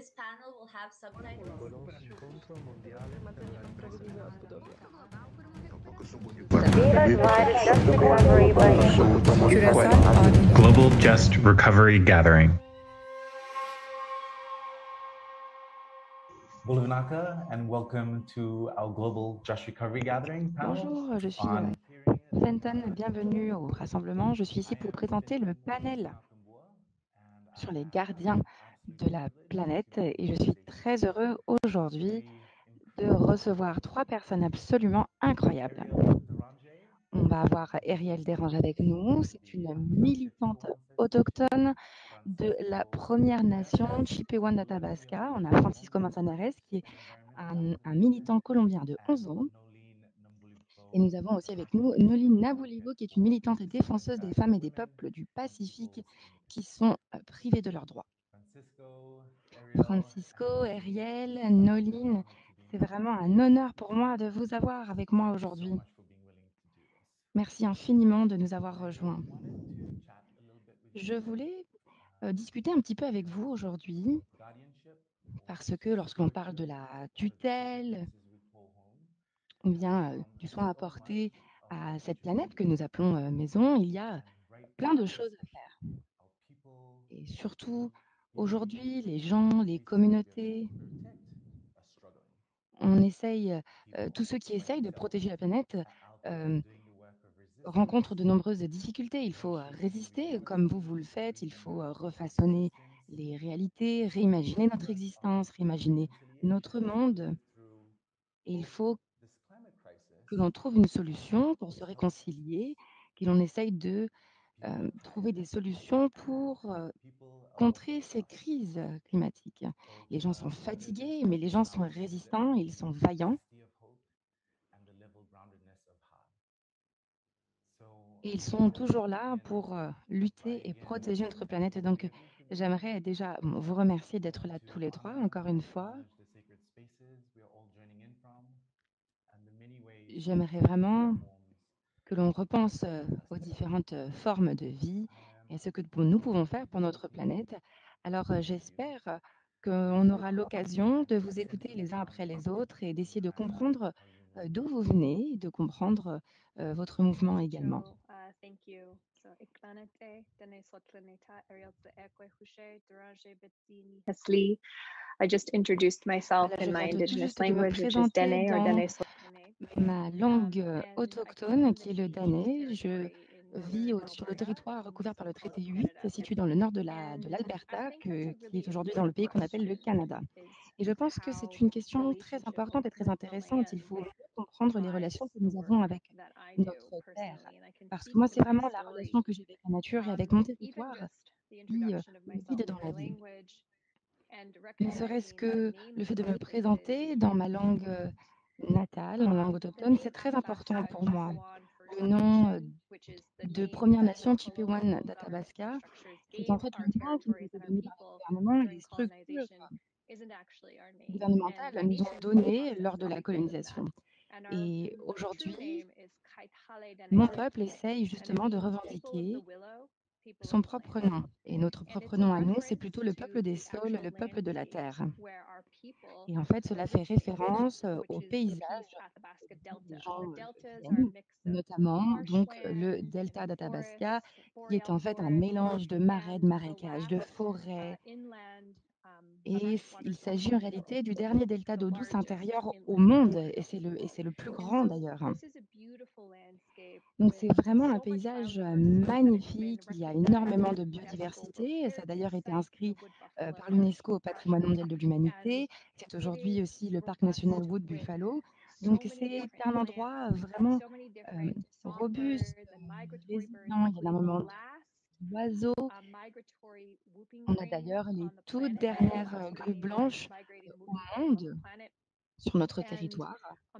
Niccolò scontro mondiale per la Sprawiedliwe odbudowie. Global Just Recovery Gathering. Bulavanaka, and welcome to our Global Just Recovery Gathering panel. Bonjour, je suis Fenton, bienvenue au rassemblement. Je suis ici pour présenter le panel sur les gardiens de la planète et je suis très heureux aujourd'hui de recevoir 3 personnes absolument incroyables. On va avoir Ariel Derange avec nous, c'est une militante autochtone de la Première Nation Chipewyan d'Athabasca. On a Francisco Manzanares qui est un militant colombien de 11 ans. Et nous avons aussi avec nous Noline Navulivo, qui est une militante et défenseuse des femmes et des peuples du Pacifique qui sont privés de leurs droits. Francisco, Ariel, Noline, c'est vraiment un honneur pour moi de vous avoir avec moi aujourd'hui. Merci infiniment de nous avoir rejoints. Je voulais discuter un petit peu avec vous aujourd'hui parce que lorsqu'on parle de la tutelle ou bien du soin apporté à cette planète que nous appelons maison, il y a plein de choses à faire. Et surtout, aujourd'hui, les gens, les communautés, tous ceux qui essayent de protéger la planète rencontrent de nombreuses difficultés. Il faut résister comme vous le faites, il faut refaçonner les réalités, réimaginer notre existence, réimaginer notre monde. Et il faut que l'on trouve une solution pour se réconcilier, que l'on essaye de trouver des solutions pour contrer ces crises climatiques. Les gens sont fatigués, mais les gens sont résistants, ils sont vaillants. Et ils sont toujours là pour lutter et protéger notre planète. Donc, j'aimerais déjà vous remercier d'être là tous les 3, encore une fois. J'aimerais vraiment que l'on repense aux différentes formes de vie et ce que nous pouvons faire pour notre planète. Alors, j'espère qu'on aura l'occasion de vous écouter les uns après les autres et d'essayer de comprendre d'où vous venez, de comprendre votre mouvement également. Thank you. So, Iklanete, Dene Sotlaneta, Ariel Ekwe Hushe, Duranje Betini Hasli. I just introduced myself in my indigenous language, which is Dene or Dene Sotlane. Ma langue autochtone, qui est le danais. Je vis sur le territoire recouvert par le traité 8, situé dans le nord de l'Alberta, qui est aujourd'hui dans le pays qu'on appelle le Canada. Et je pense que c'est une question très importante et très intéressante. Il faut comprendre les relations que nous avons avec notre terre. Parce que moi, c'est vraiment la relation que j'ai avec la nature et avec mon territoire qui guide dans la vie. Ne serait-ce que le fait de me présenter dans ma langue natale, en langue autochtone, c'est très important pour moi. Le nom de Première Nation Chipewyan d'Athabasca, c'est en fait le nom qui nous a été donné par le gouvernement et les structures gouvernementales nous ont donné lors de la colonisation. Et aujourd'hui, mon peuple essaye justement de revendiquer son propre nom. Et notre propre nom à nous, c'est plutôt le peuple des saules, le peuple de la terre. Et en fait, cela fait référence au paysage des gens viennent, notamment donc le delta d'Athabasca, qui est en fait un mélange de marais, de marécages, de forêts. Et il s'agit en réalité du dernier delta d'eau douce intérieure au monde, et c'est le plus grand d'ailleurs. Donc c'est vraiment un paysage magnifique, il y a énormément de biodiversité, ça a d'ailleurs été inscrit par l'UNESCO au patrimoine mondial de l'humanité, c'est aujourd'hui aussi le parc national Wood Buffalo, donc c'est un endroit vraiment robuste, résilient, il y a énormément d'oiseaux. On a d'ailleurs les toutes dernières grues blanches au monde sur notre territoire.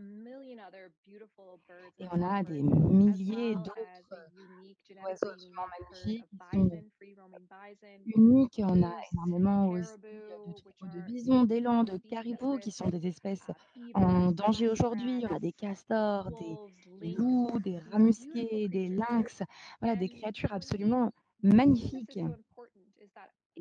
Et on a des milliers d'autres oiseaux absolument magnifiques qui sont uniques. On a énormément aussi de troupeaux de bisons, d'élands, de caribous qui sont des espèces en danger aujourd'hui. On a des castors, des loups, des rats musqués, des lynx, voilà, des créatures absolument magnifiques.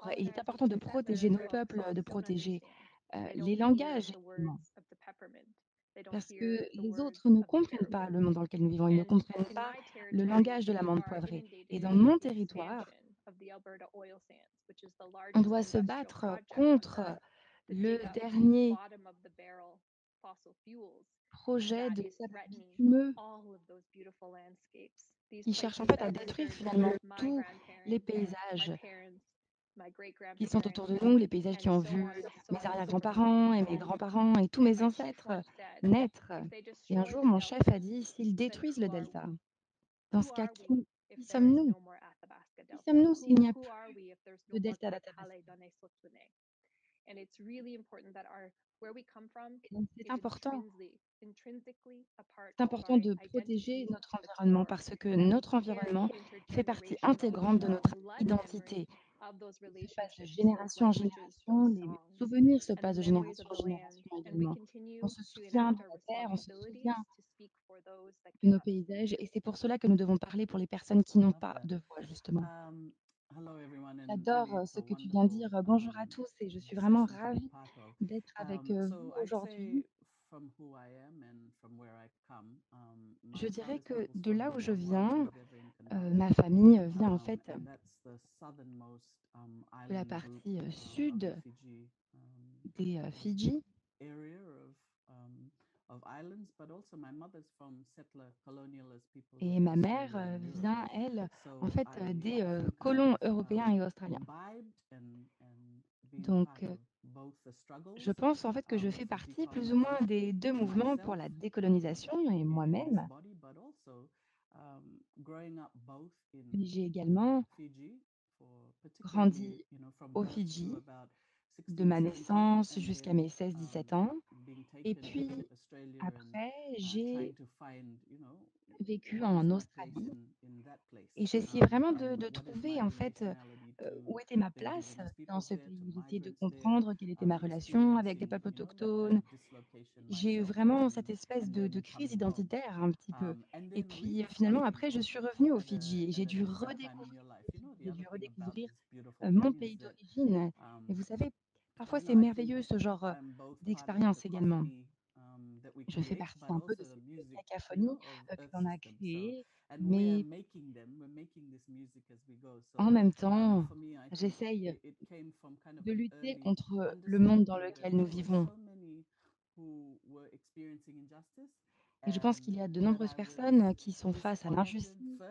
d'arbres et il est important de protéger nos peuples, de protéger les langages également. Parce que les autres ne comprennent pas le monde dans lequel nous vivons, ils ne comprennent pas le langage de l'amande poivrée. Et dans mon territoire, on doit se battre contre le dernier projet de sable bitumineux qui cherche en fait à détruire finalement tous les paysages qui sont autour de nous, les paysages qui ont vu mes arrière-grands-parents et mes grands-parents et tous mes ancêtres naître. Et un jour, mon chef a dit, s'ils détruisent le delta, dans ce cas, qui sommes-nous? Qui sommes-nous s'il n'y a plus de delta d'Athabasca? Et donc, c'est important. C'est important de protéger notre environnement parce que notre environnement fait partie intégrante de notre identité. Il se passe de génération en génération, les souvenirs se passent de génération en génération également. On se souvient de la terre, on se souvient de nos paysages et c'est pour cela que nous devons parler pour les personnes qui n'ont pas de voix, justement. J'adore ce que tu viens de dire. Bonjour à tous et je suis vraiment ravie d'être avec vous aujourd'hui. Je dirais que de là où je viens, ma famille vient en fait de la partie sud des Fidji. Et ma mère vient, elle, en fait, des colons européens et australiens. Donc, je pense en fait que je fais partie plus ou moins des deux mouvements pour la décolonisation et moi-même. Mais j'ai également grandi aux Fidji de ma naissance jusqu'à mes 16-17 ans. Et puis, après, j'ai vécu en Australie et j'essayais vraiment de trouver en fait où était ma place dans ce pays. J'essayais de comprendre quelle était ma relation avec les peuples autochtones. J'ai eu vraiment cette espèce de crise identitaire un petit peu. Et puis finalement, après, je suis revenue aux Fidji et j'ai dû redécouvrir les Fidji, j'ai dû redécouvrir mon pays d'origine. Et vous savez, parfois c'est merveilleux ce genre d'expérience également. Je fais partie un peu de cette cacophonie que l'on a créée, mais en même temps, j'essaye de lutter contre le monde dans lequel nous vivons. Et je pense qu'il y a de nombreuses personnes qui sont face à l'injustice.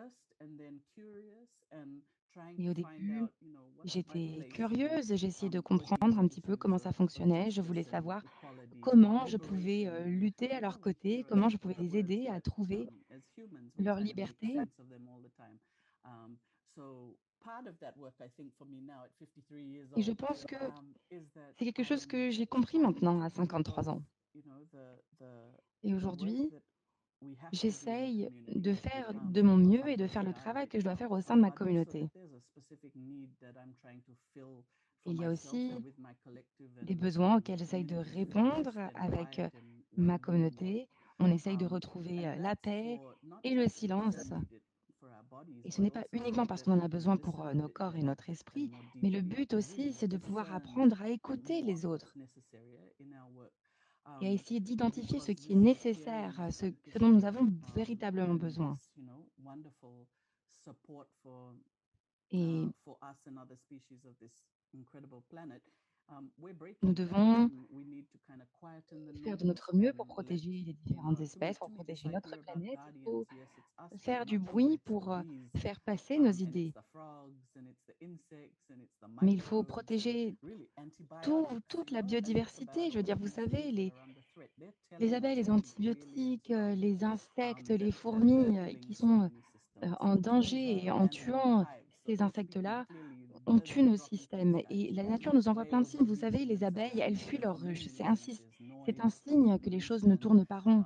Et au début, j'étais curieuse, j'essayais de comprendre un petit peu comment ça fonctionnait. Je voulais savoir comment je pouvais lutter à leur côté, comment je pouvais les aider à trouver leur liberté. Et je pense que c'est quelque chose que j'ai compris maintenant à 53 ans. Et aujourd'hui, j'essaye de faire de mon mieux et de faire le travail que je dois faire au sein de ma communauté. Il y a aussi des besoins auxquels j'essaye de répondre avec ma communauté. On essaye de retrouver la paix et le silence. Et ce n'est pas uniquement parce qu'on en a besoin pour nos corps et notre esprit, mais le but aussi, c'est de pouvoir apprendre à écouter les autres et à essayer d'identifier ce qui est nécessaire, ce dont nous avons véritablement besoin. Et nous devons faire de notre mieux pour protéger les différentes espèces, pour protéger notre planète. Il faut faire du bruit pour faire passer nos idées. Mais il faut protéger toute la biodiversité. Je veux dire, vous savez, les abeilles, les antibiotiques, les insectes, les fourmis qui sont en danger et en tuant ces insectes-là, on tue nos systèmes. Et la nature nous envoie plein de signes. Vous savez, les abeilles, elles fuient leur ruche. C'est un signe que les choses ne tournent pas rond.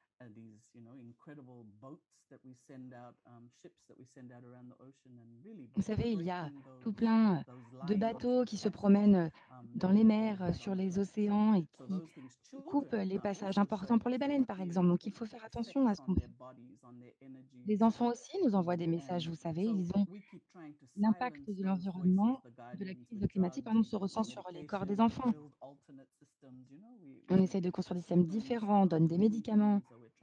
Vous savez, il y a tout plein de bateaux qui se promènent dans les mers, sur les océans et qui coupent les passages importants pour les baleines, par exemple. Donc, il faut faire attention à ce qu'on fait. Les enfants aussi nous envoient des messages, vous savez, ils ont l'impact de l'environnement, de la crise climatique, pardon, se ressent sur les corps des enfants. On essaie de construire des systèmes différents, on donne des médicaments.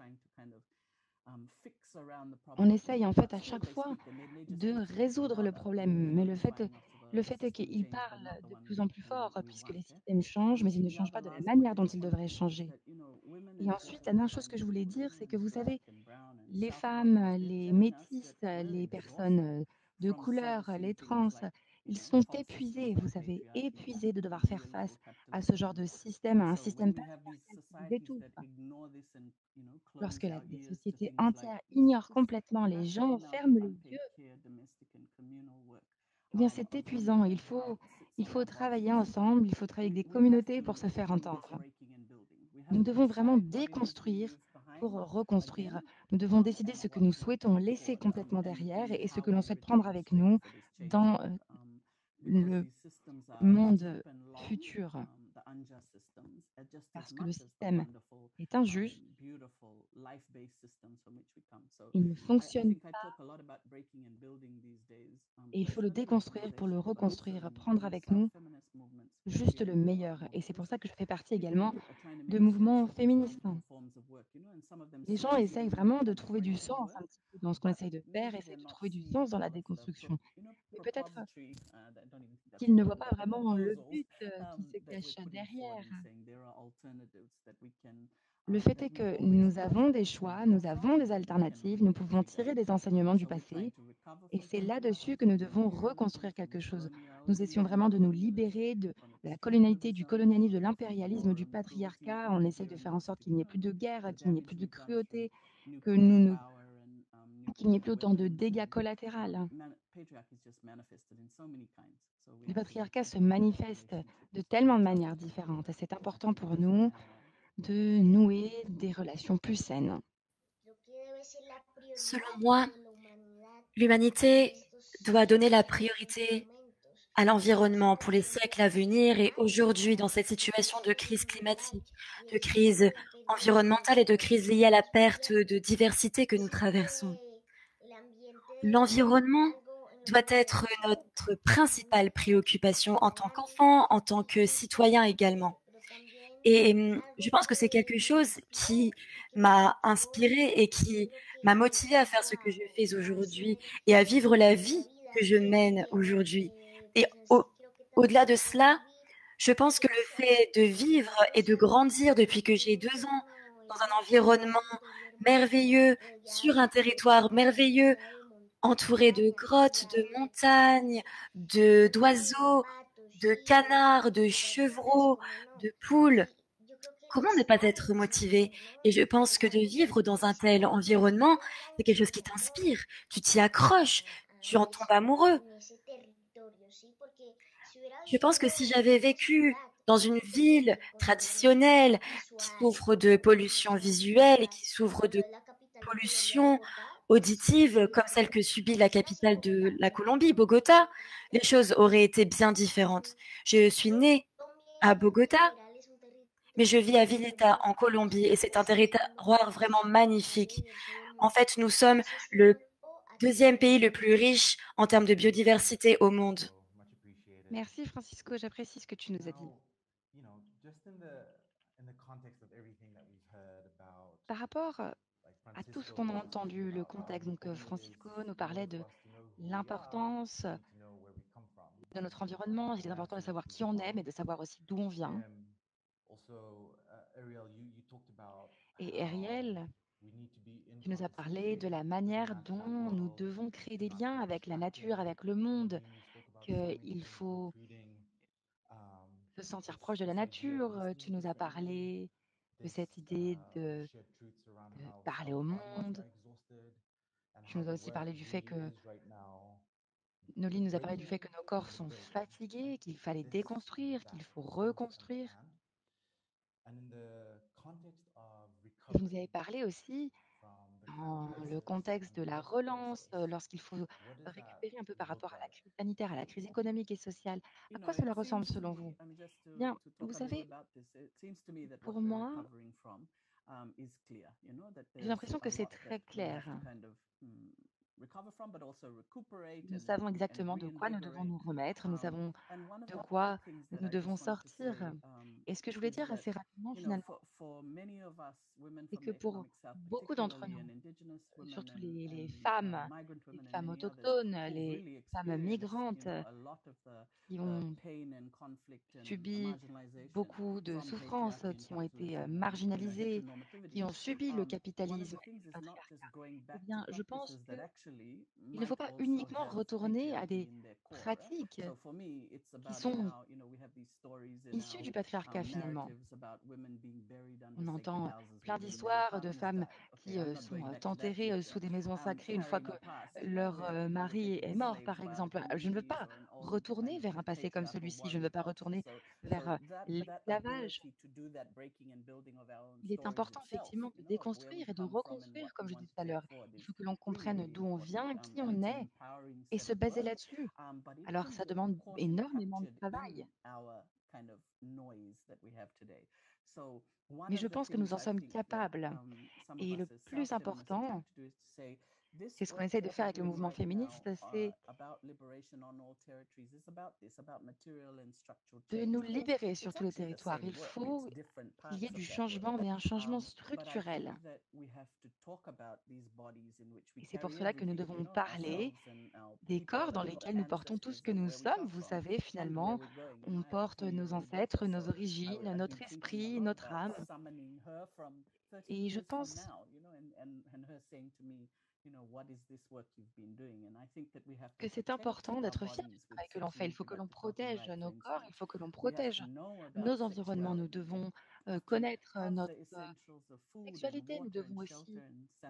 On essaye en fait à chaque fois de résoudre le problème, mais le fait est qu'ils parlent de plus en plus fort puisque les systèmes changent, mais ils ne changent pas de la manière dont ils devraient changer. Et ensuite, la dernière chose que je voulais dire, c'est que vous savez, les femmes, les métisses, les personnes de couleur, les trans, Ils sont épuisés, vous savez, épuisés de devoir faire face à ce genre de système, à un système patriarcal qui vous étouffe. Lorsque des sociétés entières ignorent complètement les gens, ferment les yeux, eh bien c'est épuisant. Il faut travailler ensemble, il faut travailler avec des communautés pour se faire entendre. Nous devons vraiment déconstruire pour reconstruire. Nous devons décider ce que nous souhaitons laisser complètement derrière et ce que l'on souhaite prendre avec nous dans le monde futur. Parce que le système est injuste, il ne fonctionne pas et il faut le déconstruire pour le reconstruire, prendre avec nous juste le meilleur. Et c'est pour ça que je fais partie également de mouvements féministes. Les gens essayent vraiment de trouver du sens un petit peu dans ce qu'on essaye de faire, essayent de trouver du sens dans la déconstruction. Mais peut-être qu'ils ne voient pas vraiment le but qui se cache derrière. Le fait est que nous avons des choix, nous avons des alternatives, nous pouvons tirer des enseignements du passé et c'est là-dessus que nous devons reconstruire quelque chose. Nous essayons vraiment de nous libérer de la colonialité, du colonialisme, de l'impérialisme, du patriarcat. On essaye de faire en sorte qu'il n'y ait plus de guerre, qu'il n'y ait plus de cruauté, que qu'il n'y ait plus autant de dégâts collatéraux. Le patriarcat se manifeste de tellement de manières différentes et c'est important pour nous de nouer des relations plus saines. Selon moi, l'humanité doit donner la priorité à l'environnement pour les siècles à venir et aujourd'hui, dans cette situation de crise climatique, de crise environnementale et de crise liée à la perte de diversité que nous traversons. L'environnement doit être notre principale préoccupation en tant qu'enfant, en tant que citoyen également. Et je pense que c'est quelque chose qui m'a inspirée et qui m'a motivée à faire ce que je fais aujourd'hui et à vivre la vie que je mène aujourd'hui. Et au-delà de cela, je pense que le fait de vivre et de grandir depuis que j'ai 2 ans dans un environnement merveilleux, sur un territoire merveilleux, entouré de grottes, de montagnes, d'oiseaux, de canards, de chevreaux, de poules. Comment ne pas être motivé? Et je pense que de vivre dans un tel environnement, c'est quelque chose qui t'inspire. Tu t'y accroches, tu en tombes amoureux. Je pense que si j'avais vécu dans une ville traditionnelle qui souffre de pollution visuelle et qui souffre de pollution auditive comme celle que subit la capitale de la Colombie, Bogota, les choses auraient été bien différentes. Je suis née à Bogota, mais je vis à Villeta en Colombie et c'est un territoire vraiment magnifique. En fait, nous sommes le deuxième pays le plus riche en termes de biodiversité au monde. Merci Francisco, j'apprécie ce que tu nous as dit. Par rapport à tout ce qu'on a entendu, le contexte, donc Francisco nous parlait de l'importance de notre environnement, il est important de savoir qui on est, mais de savoir aussi d'où on vient. Et Ariel, tu nous as parlé de la manière dont nous devons créer des liens avec la nature, avec le monde, qu'il faut se sentir proche de la nature. Tu nous as parlé de cette idée de parler au monde. Tu nous as aussi parlé du fait que Nolly nous a parlé du fait que nos corps sont fatigués, qu'il fallait déconstruire, qu'il faut reconstruire. Et vous nous avez parlé aussi dans le contexte de la relance, lorsqu'il faut récupérer un peu par rapport à la crise sanitaire, à la crise économique et sociale. À quoi cela ressemble selon vous? Bien, vous savez, pour moi, j'ai l'impression que c'est très clair. Nous savons exactement de quoi nous devons nous remettre, nous savons de quoi nous devons sortir. Et ce que je voulais dire assez rapidement, sentiment finalement, c'est que pour beaucoup d'entre nous, surtout les femmes autochtones, les femmes migrantes qui ont subi beaucoup de souffrances, qui ont été marginalisées, qui ont subi le capitalisme et le patriarcat. Eh bien, je pense qu'il ne faut pas uniquement retourner à des pratiques qui sont issues du patriarcat finalement. On entend plein d'histoires de femmes qui sont enterrées sous des maisons sacrées une fois que leur mari est mort, par exemple. Je ne veux pas retourner vers un passé comme celui-ci. Je ne veux pas retourner vers l'esclavage. Il est important effectivement de déconstruire et de reconstruire, comme je disais tout à l'heure. Il faut que l'on comprenne d'où on vient, qui on est, et se baser là-dessus. Alors, ça demande énormément de travail. Mais je pense que nous en sommes capables. Et le plus important, c'est ce qu'on essaie de faire avec le mouvement féministe, c'est de nous libérer sur tous les territoires. Il faut qu'il y ait du changement, mais un changement structurel. Et c'est pour cela que nous devons parler des corps dans lesquels nous portons tout ce que nous sommes. Vous savez, finalement, on porte nos ancêtres, nos origines, notre esprit, notre âme. Et je pense que c'est important d'être fier du travail que l'on fait. Il faut que l'on protège nos corps, il faut que l'on protège nos environnements. Nous devons connaître notre sexualité, nous devons aussi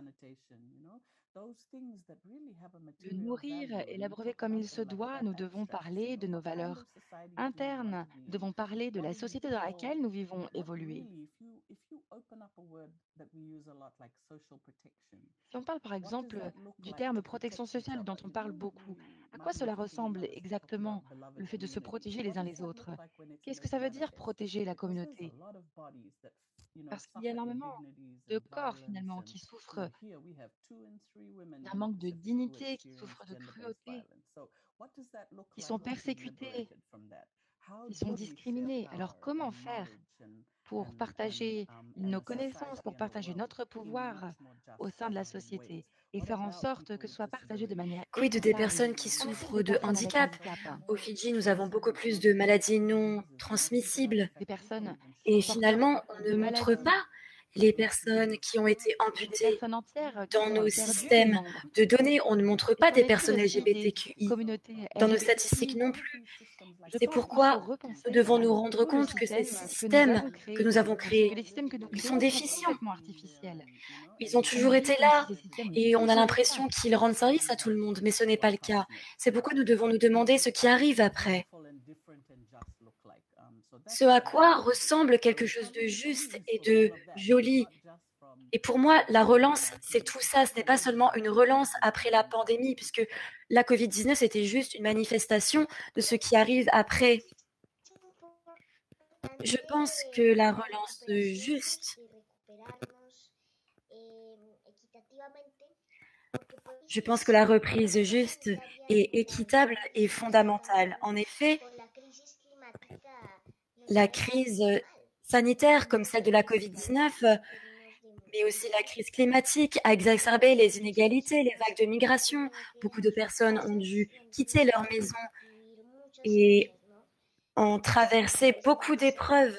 le nourrir et l'abreuver comme il se doit. Nous devons parler de nos valeurs internes, nous devons parler de la société dans laquelle nous vivons évoluer. Si on parle par exemple du terme protection sociale dont on parle beaucoup, à quoi cela ressemble exactement le fait de se protéger les uns les autres? Qu'est-ce que ça veut dire protéger la communauté? Parce qu'il y a énormément de corps finalement qui souffrent d'un manque de dignité, qui souffrent de cruauté, qui sont persécutés, qui sont discriminés. Alors comment faire pour partager nos connaissances, pour partager notre pouvoir au sein de la société et faire en sorte que ce soit partagé de manière Quid des équitable? personnes qui Qu'en est-il souffrent des de personnes avec handicap? handicap? Au Fidji, nous avons beaucoup plus de maladies non transmissibles. Des personnes Et porteurs finalement, on de ne montre maladies, pas les personnes qui ont été des amputées personnes entières qui dans ont nos perdu des systèmes membres. de données. On ne montre Et pas qu'en des est-il personnes aussi des LGBTQI communautés dans nos statistiques LGBTI? non plus. Je C'est pense qu'il faut pourquoi nous repenser devons à nous rendre tout le compte que ces système que nous avons systèmes que nous avons créé, que les créés, systèmes que nous ils sont créons sont déficients. complètement artificiels. Ils ont On toujours agit été comme si là ces systèmes et on a n'existaient pas. l'impression qu'ils rendent service à tout le monde, mais ce n'est pas le cas. C'est pourquoi nous devons nous demander ce qui arrive après. Ce à quoi ressemble quelque chose de juste et de joli. Et pour moi, la relance, c'est tout ça. Ce n'est pas seulement une relance après la pandémie, puisque la Covid-19, c'était juste une manifestation de ce qui arrive après. Je pense que la relance juste, je pense que la reprise juste et équitable est fondamentale. En effet, la crise sanitaire comme celle de la Covid-19, mais aussi la crise climatique a exacerbé les inégalités, les vagues de migration. Beaucoup de personnes ont dû quitter leur maison et ont traversé beaucoup d'épreuves.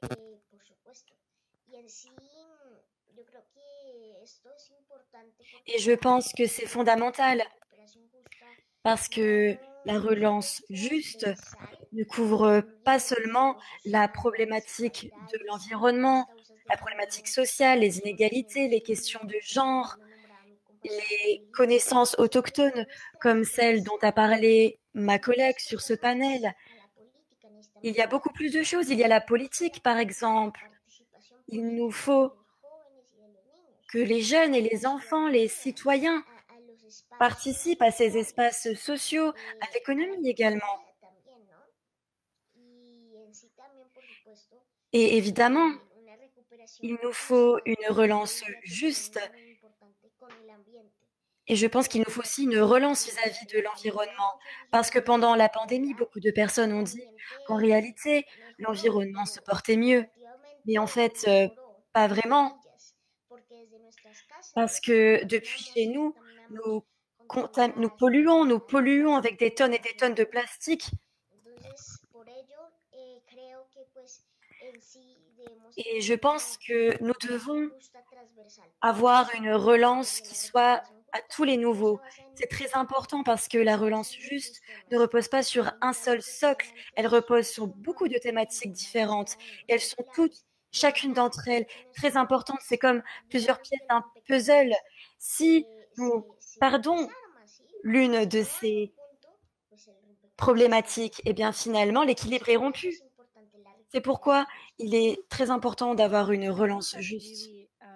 Et je pense que c'est fondamental parce que la relance juste ne couvre pas seulement la problématique de l'environnement, la problématique sociale, les inégalités, les questions de genre, les connaissances autochtones comme celles dont a parlé ma collègue sur ce panel. Il y a beaucoup plus de choses. Il y a la politique, par exemple. Il nous faut que les jeunes et les enfants, les citoyens participent à ces espaces sociaux, à l'économie également. Et évidemment, il nous faut une relance juste. Et je pense qu'il nous faut aussi une relance vis-à-vis de l'environnement. Parce que pendant la pandémie, beaucoup de personnes ont dit qu'en réalité, l'environnement se portait mieux. Mais en fait, pas vraiment, parce que depuis chez nous, nous polluons avec des tonnes et des tonnes de plastique. Et je pense que nous devons avoir une relance qui soit à tous les niveaux. C'est très important parce que la relance juste ne repose pas sur un seul socle, elle repose sur beaucoup de thématiques différentes. Et elles sont toutes, chacune d'entre elles, très importantes. C'est comme plusieurs pièces d'un puzzle. Si nous perdons l'une de ces problématiques, eh bien finalement l'équilibre est rompu. C'est pourquoi il est très important d'avoir une relance juste.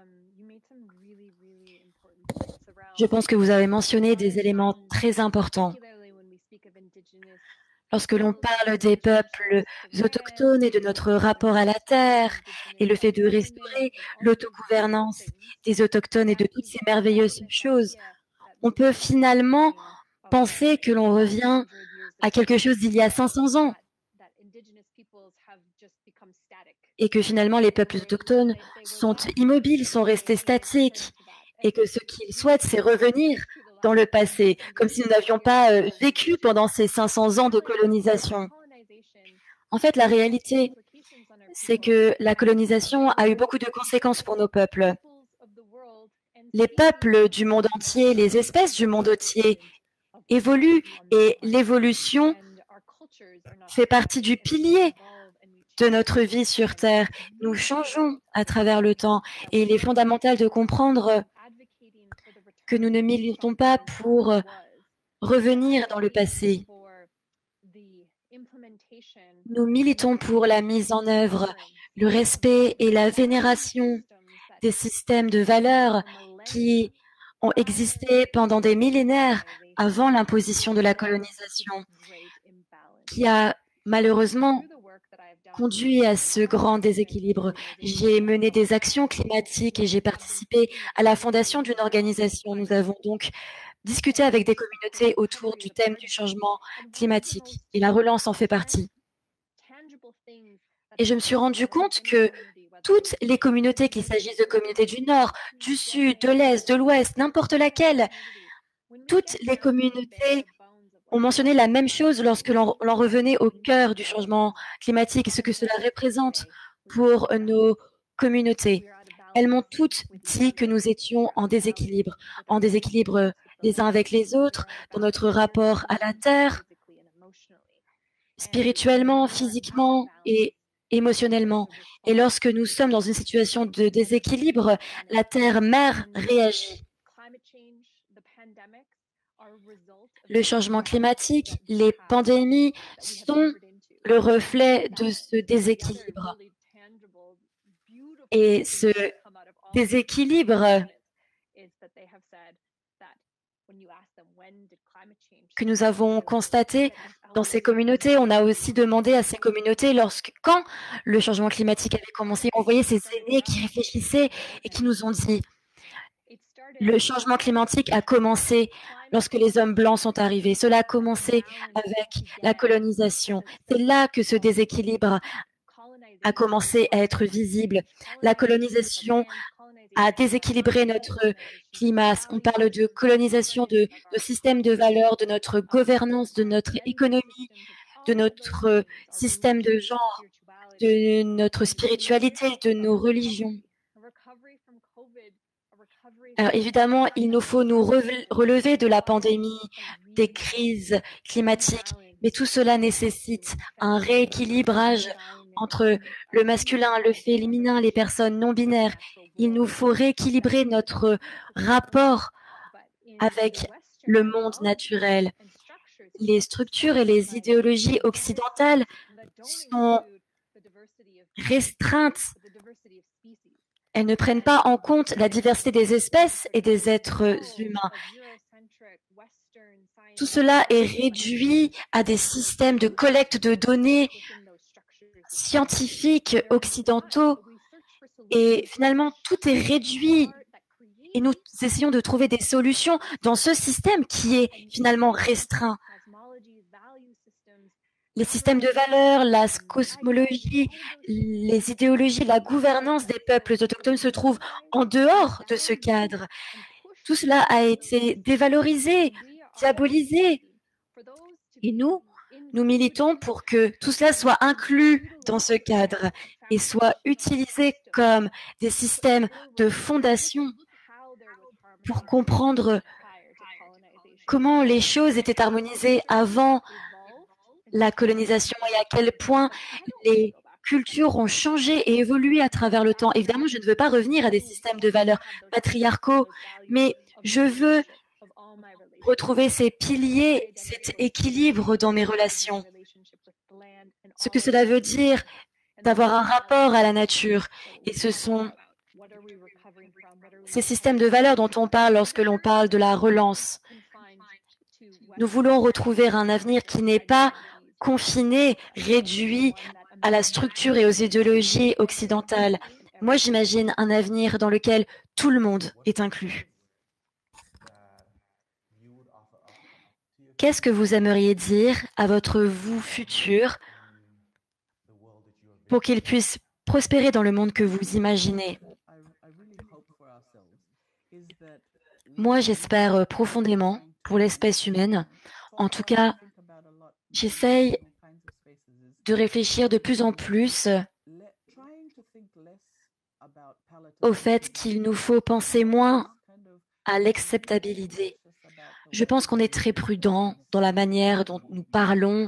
Je pense que vous avez mentionné des éléments très importants. Lorsque l'on parle des peuples autochtones et de notre rapport à la terre et le fait de restaurer l'autogouvernance des autochtones et de toutes ces merveilleuses choses, on peut finalement penser que l'on revient à quelque chose d'il y a 500 ans et que finalement les peuples autochtones sont immobiles, sont restés statiques et que ce qu'ils souhaitent, c'est revenir dans le passé, comme si nous n'avions pas vécu pendant ces 500 ans de colonisation. En fait, la réalité, c'est que la colonisation a eu beaucoup de conséquences pour nos peuples. Les peuples du monde entier, les espèces du monde entier évoluent et l'évolution fait partie du pilier de notre vie sur Terre. Nous changeons à travers le temps et il est fondamental de comprendre que nous ne militons pas pour revenir dans le passé. Nous militons pour la mise en œuvre, le respect et la vénération des systèmes de valeurs qui ont existé pendant des millénaires avant l'imposition de la colonisation, qui a malheureusement conduit à ce grand déséquilibre. J'ai mené des actions climatiques et j'ai participé à la fondation d'une organisation. Nous avons donc discuté avec des communautés autour du thème du changement climatique et la relance en fait partie. Et je me suis rendu compte que toutes les communautés, qu'il s'agisse de communautés du Nord, du Sud, de l'Est, de l'Ouest, n'importe laquelle, toutes les communautés ont mentionné la même chose lorsque l'on revenait au cœur du changement climatique et ce que cela représente pour nos communautés. Elles m'ont toutes dit que nous étions en déséquilibre les uns avec les autres, dans notre rapport à la Terre, spirituellement, physiquement et émotionnellement. Et lorsque nous sommes dans une situation de déséquilibre, la Terre-mère réagit. Le changement climatique, les pandémies sont le reflet de ce déséquilibre. Et ce déséquilibre que nous avons constaté dans ces communautés, on a aussi demandé à ces communautés quand le changement climatique avait commencé, on voyait ces aînés qui réfléchissaient et qui nous ont dit le changement climatique a commencé lorsque les hommes blancs sont arrivés. Cela a commencé avec la colonisation. C'est là que ce déséquilibre a commencé à être visible. La colonisation a déséquilibré notre climat. On parle de colonisation de nos systèmes de valeurs, de notre gouvernance, de notre économie, de notre système de genre, de notre spiritualité, de nos religions. Alors évidemment, il nous faut nous relever de la pandémie, des crises climatiques, mais tout cela nécessite un rééquilibrage entre le masculin, le féminin, les personnes non binaires. Il nous faut rééquilibrer notre rapport avec le monde naturel. Les structures et les idéologies occidentales sont restreintes. Elles ne prennent pas en compte la diversité des espèces et des êtres humains. Tout cela est réduit à des systèmes de collecte de données scientifiques occidentaux et finalement tout est réduit et nous essayons de trouver des solutions dans ce système qui est finalement restreint. les systèmes de valeurs, la cosmologie, les idéologies, la gouvernance des peuples autochtones se trouvent en dehors de ce cadre. Tout cela a été dévalorisé, diabolisé. Et nous militons pour que tout cela soit inclus dans ce cadre et soit utilisé comme des systèmes de fondation pour comprendre comment les choses étaient harmonisées avant la colonisation et à quel point les cultures ont changé et évolué à travers le temps. Évidemment, je ne veux pas revenir à des systèmes de valeurs patriarcaux, mais je veux retrouver ces piliers, cet équilibre dans mes relations. Ce que cela veut dire d'avoir un rapport à la nature. Et ce sont ces systèmes de valeurs dont on parle lorsque l'on parle de la relance. Nous voulons retrouver un avenir qui n'est pas confiné, réduit à la structure et aux idéologies occidentales. Moi, j'imagine un avenir dans lequel tout le monde est inclus. Qu'est-ce que vous aimeriez dire à votre vous futur pour qu'il puisse prospérer dans le monde que vous imaginez? Moi, j'espère profondément pour l'espèce humaine. En tout cas, j'essaye de réfléchir de plus en plus au fait qu'il nous faut penser moins à l'acceptabilité. Je pense qu'on est très prudent dans la manière dont nous parlons,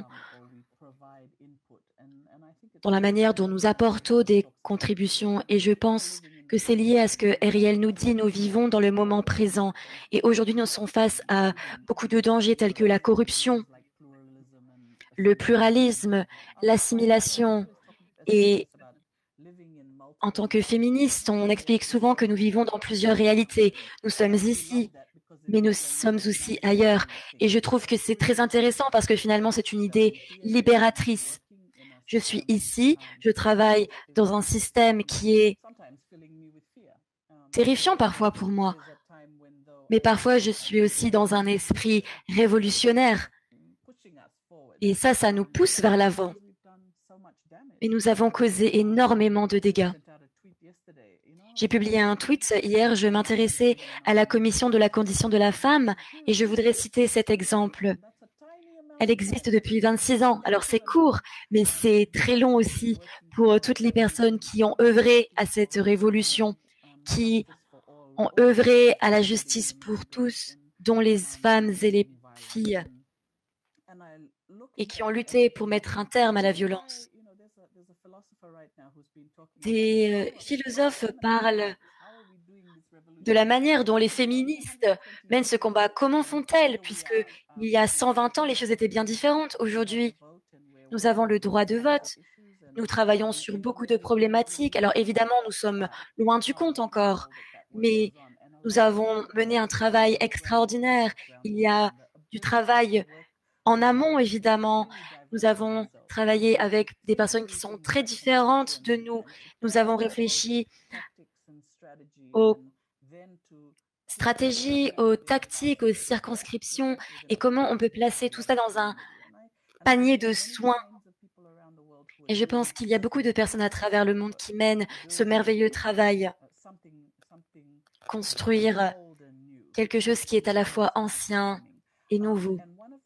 dans la manière dont nous apportons des contributions, et je pense que c'est lié à ce que Ariel nous dit, nous vivons dans le moment présent, et aujourd'hui nous sommes face à beaucoup de dangers tels que la corruption, le pluralisme, l'assimilation, et en tant que féministes, on explique souvent que nous vivons dans plusieurs réalités. Nous sommes ici, mais nous sommes aussi ailleurs. Et je trouve que c'est très intéressant parce que finalement, c'est une idée libératrice. Je suis ici, je travaille dans un système qui est terrifiant parfois pour moi. Mais parfois, je suis aussi dans un esprit révolutionnaire. Et ça nous pousse vers l'avant. Et nous avons causé énormément de dégâts. J'ai publié un tweet hier, je m'intéressais à la commission de la condition de la femme et je voudrais citer cet exemple. Elle existe depuis 26 ans, alors c'est court, mais c'est très long aussi pour toutes les personnes qui ont œuvré à cette révolution, qui ont œuvré à la justice pour tous, dont les femmes et les filles, et qui ont lutté pour mettre un terme à la violence. Des philosophes parlent de la manière dont les féministes mènent ce combat. Comment font-elles? Puisque il y a 120 ans, les choses étaient bien différentes. Aujourd'hui, nous avons le droit de vote. Nous travaillons sur beaucoup de problématiques. Alors évidemment, nous sommes loin du compte encore, mais nous avons mené un travail extraordinaire. Il y a du travail en amont, évidemment. Nous avons travaillé avec des personnes qui sont très différentes de nous. Nous avons réfléchi aux stratégies, aux tactiques, aux circonscriptions et comment on peut placer tout ça dans un panier de soins. Et je pense qu'il y a beaucoup de personnes à travers le monde qui mènent ce merveilleux travail. Construire quelque chose qui est à la fois ancien et nouveau.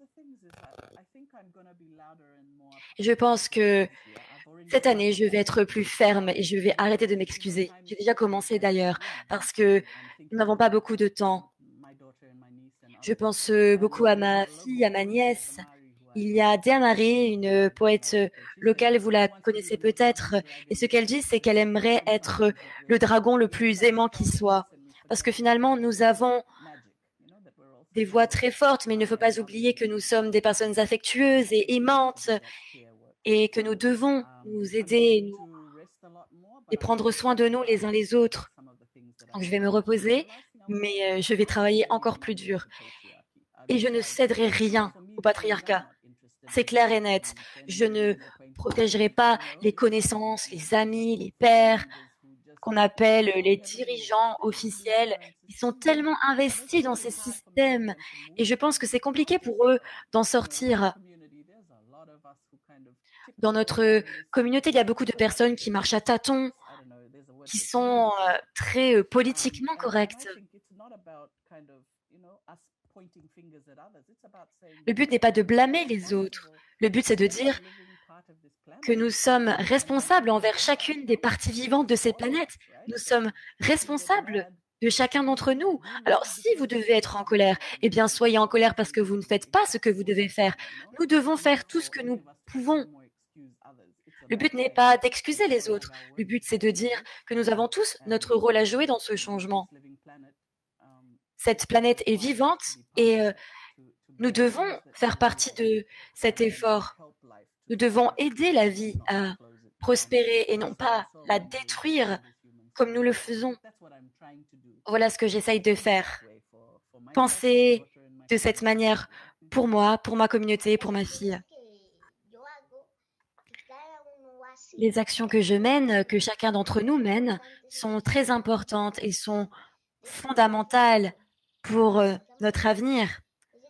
Je pense que cette année, je vais être plus ferme et je vais arrêter de m'excuser. J'ai déjà commencé d'ailleurs parce que nous n'avons pas beaucoup de temps. Je pense beaucoup à ma fille, à ma nièce. Il y a Dea Marie, une poète locale, vous la connaissez peut-être, et ce qu'elle dit, c'est qu'elle aimerait être le dragon le plus aimant qui soit. Parce que finalement, nous avons des voix très fortes, mais il ne faut pas oublier que nous sommes des personnes affectueuses et aimantes et que nous devons nous aider et prendre soin de nous les uns les autres. Donc, je vais me reposer, mais je vais travailler encore plus dur. Et je ne céderai rien au patriarcat. C'est clair et net. Je ne protégerai pas les connaissances, les amis, les pères, qu'on appelle les dirigeants officiels. Ils sont tellement investis dans ces systèmes et je pense que c'est compliqué pour eux d'en sortir. Dans notre communauté, il y a beaucoup de personnes qui marchent à tâtons, qui sont très politiquement correctes. Le but n'est pas de blâmer les autres. Le but, c'est de dire que nous sommes responsables envers chacune des parties vivantes de cette planète. Nous sommes responsables de chacun d'entre nous. Alors, si vous devez être en colère, eh bien, soyez en colère parce que vous ne faites pas ce que vous devez faire. Nous devons faire tout ce que nous pouvons. Le but n'est pas d'excuser les autres. Le but, c'est de dire que nous avons tous notre rôle à jouer dans ce changement. Cette planète est vivante et nous devons faire partie de cet effort. Nous devons aider la vie à prospérer et non pas la détruire comme nous le faisons. Voilà ce que j'essaye de faire. Penser de cette manière pour moi, pour ma communauté, pour ma fille. Les actions que je mène, que chacun d'entre nous mène, sont très importantes et sont fondamentales pour notre avenir.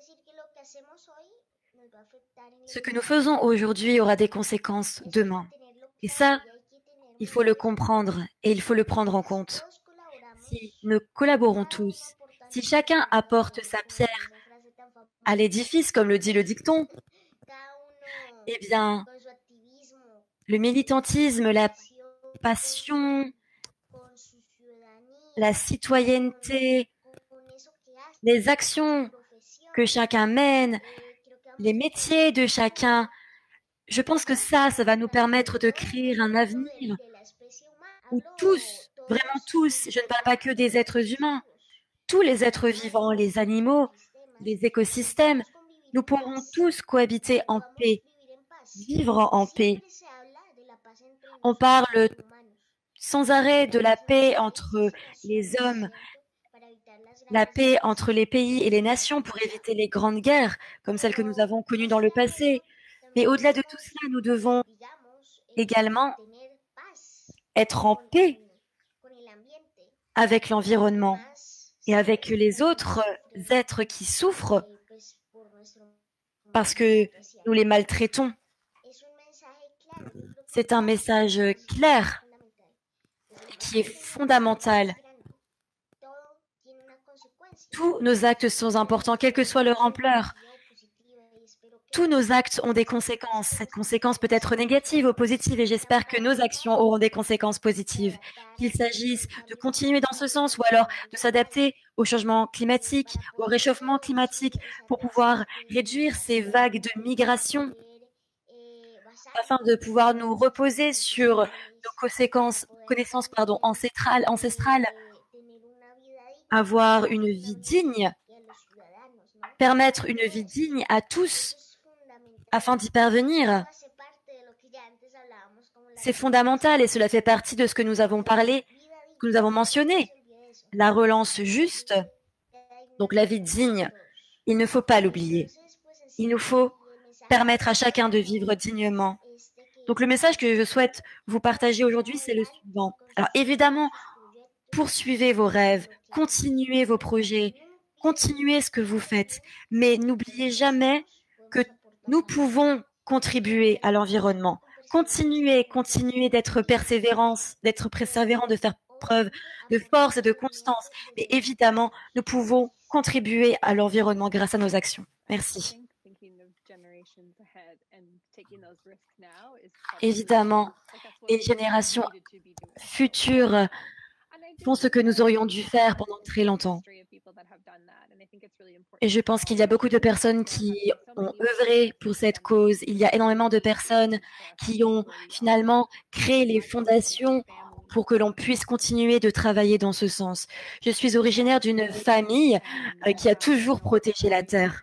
Ce que nous faisons aujourd'hui aura des conséquences demain. Et ça, il faut le comprendre et il faut le prendre en compte. Si nous collaborons tous, si chacun apporte sa pierre à l'édifice, comme le dit le dicton, eh bien, le militantisme, la passion, la citoyenneté, les actions que chacun mène, les métiers de chacun, je pense que ça va nous permettre de créer un avenir où tous, vraiment tous, je ne parle pas que des êtres humains, tous les êtres vivants, les animaux, les écosystèmes, nous pourrons tous cohabiter en paix, vivre en paix. On parle sans arrêt de la paix entre les hommes, la paix entre les pays et les nations pour éviter les grandes guerres, comme celles que nous avons connues dans le passé. Mais au-delà de tout cela, nous devons également être en paix avec l'environnement et avec les autres êtres qui souffrent parce que nous les maltraitons. C'est un message clair qui est fondamental. Tous nos actes sont importants, quelle que soit leur ampleur. Tous nos actes ont des conséquences. Cette conséquence peut être négative ou positive et j'espère que nos actions auront des conséquences positives. Qu'il s'agisse de continuer dans ce sens ou alors de s'adapter au changement climatique, au réchauffement climatique pour pouvoir réduire ces vagues de migration afin de pouvoir nous reposer sur nos connaissances ancestrales, avoir une vie digne, permettre une vie digne à tous afin d'y parvenir. C'est fondamental et cela fait partie de ce que nous avons parlé, que nous avons mentionné. La relance juste, donc la vie digne, il ne faut pas l'oublier. Il nous faut permettre à chacun de vivre dignement. Donc le message que je souhaite vous partager aujourd'hui, c'est le suivant. Alors évidemment, poursuivez vos rêves, continuez vos projets, continuez ce que vous faites, mais n'oubliez jamais que nous pouvons contribuer à l'environnement. Continuez d'être persévérant, de faire preuve de force et de constance. Mais évidemment, nous pouvons contribuer à l'environnement grâce à nos actions. Merci. Évidemment, les générations futures font ce que nous aurions dû faire pendant très longtemps. Et je pense qu'il y a beaucoup de personnes qui ont œuvré pour cette cause. Il y a énormément de personnes qui ont finalement créé les fondations pour que l'on puisse continuer de travailler dans ce sens. Je suis originaire d'une famille qui a toujours protégé la Terre.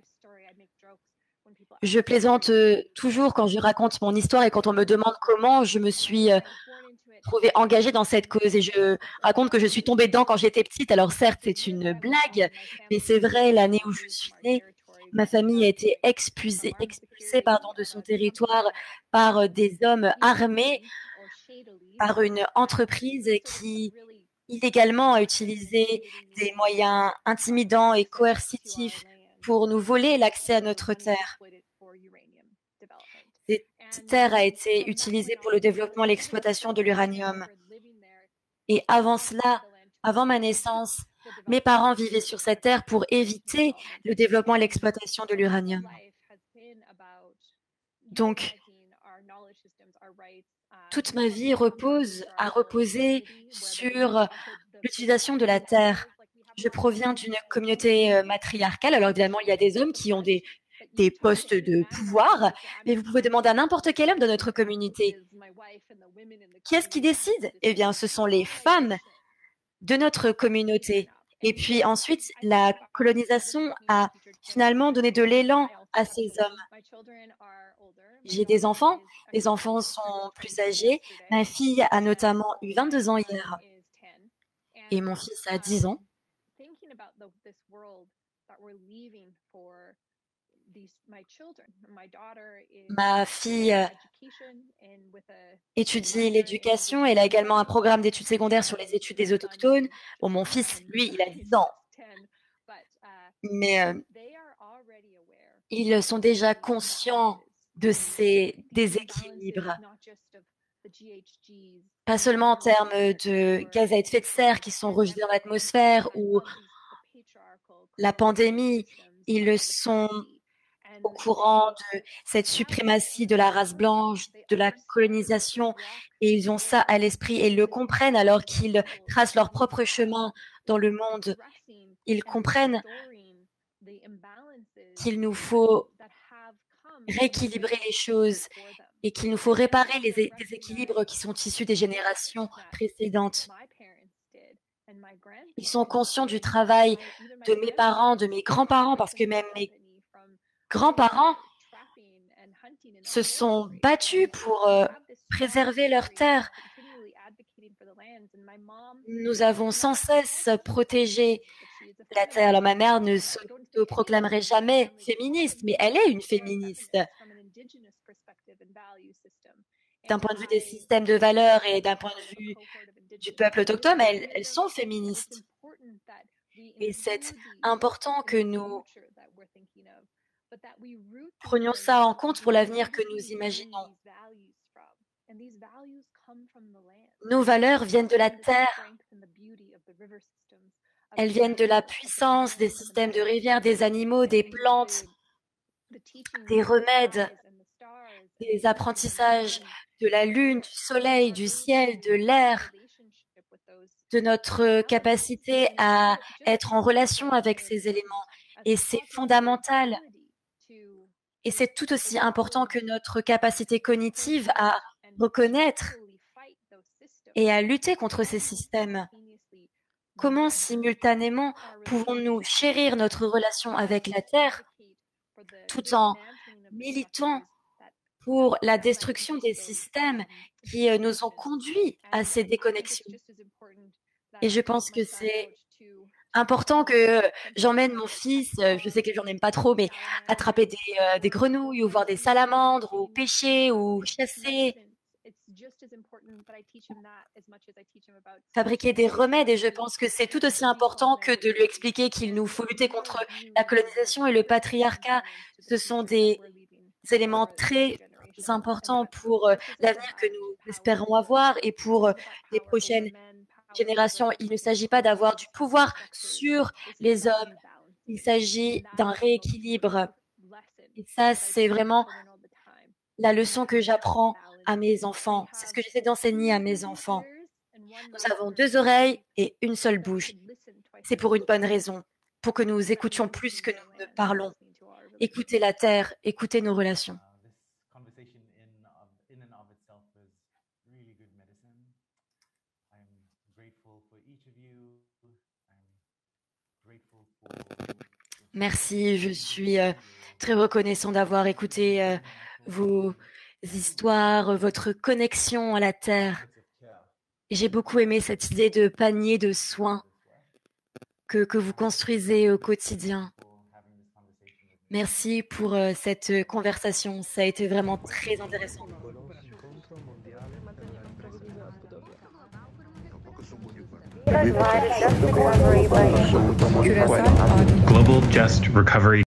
Je plaisante toujours quand je raconte mon histoire et quand on me demande comment je me suis trouvée engagée dans cette cause. Et je raconte que je suis tombée dedans quand j'étais petite. Alors certes, c'est une blague, mais c'est vrai, l'année où je suis née, ma famille a été expulsée de son territoire par des hommes armés, par une entreprise qui illégalement a utilisé des moyens intimidants et coercitifs pour nous voler l'accès à notre terre. cette terre a été utilisée pour le développement et l'exploitation de l'uranium. Et avant cela, avant ma naissance, mes parents vivaient sur cette terre pour éviter le développement et l'exploitation de l'uranium. Donc, toute ma vie a reposé sur l'utilisation de la terre. Je proviens d'une communauté matriarcale. Alors évidemment, il y a des hommes qui ont des postes de pouvoir, mais vous pouvez demander à n'importe quel homme de notre communauté. Qui est-ce qui décide? Eh bien, ce sont les femmes de notre communauté. Et puis ensuite, la colonisation a finalement donné de l'élan à ces hommes. J'ai des enfants, les enfants sont plus âgés. Ma fille a notamment eu 22 ans hier et mon fils a 10 ans. Ma fille étudie l'éducation. Elle a également un programme d'études secondaires sur les études des autochtones. Bon, mon fils, lui, il a 10 ans. Mais ils sont déjà conscients de ces déséquilibres. Pas seulement en termes de gaz à effet de serre qui sont rejetés dans l'atmosphère ou la pandémie, ils sont au courant de cette suprématie de la race blanche, de la colonisation, et ils ont ça à l'esprit et ils le comprennent alors qu'ils tracent leur propre chemin dans le monde. Ils comprennent qu'il nous faut rééquilibrer les choses et qu'il nous faut réparer les déséquilibres qui sont issus des générations précédentes. Ils sont conscients du travail de mes parents, de mes grands-parents, parce que même mes grands-parents se sont battus pour préserver leurs terres. Nous avons sans cesse protégé la terre. Alors ma mère ne se proclamerait jamais féministe, mais elle est une féministe. D'un point de vue des systèmes de valeurs et d'un point de vue du peuple autochtone, elles sont féministes. Et c'est important que nous prenions ça en compte pour l'avenir que nous imaginons. Nos valeurs viennent de la terre. Elles viennent de la puissance des systèmes de rivières, des animaux, des plantes, des remèdes, des apprentissages de la lune, du soleil, du ciel, de l'air, de notre capacité à être en relation avec ces éléments. Et c'est fondamental. Et c'est tout aussi important que notre capacité cognitive à reconnaître et à lutter contre ces systèmes. Comment simultanément pouvons-nous chérir notre relation avec la Terre tout en militant pour la destruction des systèmes qui nous ont conduits à ces déconnexions? Et je pense que c'est important que j'emmène mon fils, je sais que les gens n'aiment pas trop, mais attraper des grenouilles ou voir des salamandres ou pêcher ou chasser, fabriquer des remèdes. Et je pense que c'est tout aussi important que de lui expliquer qu'il nous faut lutter contre la colonisation et le patriarcat. Ce sont des éléments très importants pour l'avenir que nous espérons avoir et pour les prochaines générations. Il ne s'agit pas d'avoir du pouvoir sur les hommes. Il s'agit d'un rééquilibre. Et ça, c'est vraiment la leçon que j'apprends à mes enfants. C'est ce que j'essaie d'enseigner à mes enfants. Nous avons 2 oreilles et une seule bouche. C'est pour une bonne raison, pour que nous écoutions plus que nous ne parlons. Écoutez la terre, écoutez nos relations. Merci, je suis très reconnaissant d'avoir écouté vos histoires, votre connexion à la terre. J'ai beaucoup aimé cette idée de panier de soins que vous construisez au quotidien. Merci pour cette conversation, ça a été vraiment très intéressant. Global Just Recovery